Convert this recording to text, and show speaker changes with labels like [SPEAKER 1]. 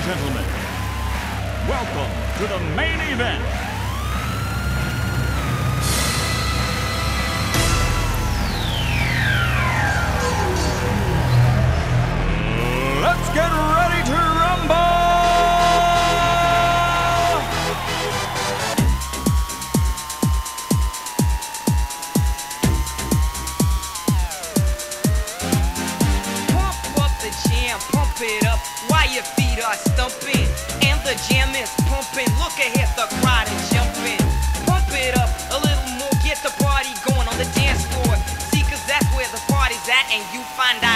[SPEAKER 1] and gentlemen, welcome to the main event. Let's get ready to rumble!
[SPEAKER 2] Pump up the jam, pump it up while your feet are stumping. And the jam is pumping, look ahead, the crowd is jumping. Pump it up a little more, get the party going on the dance floor. See, cause that's where the party's at, and you find out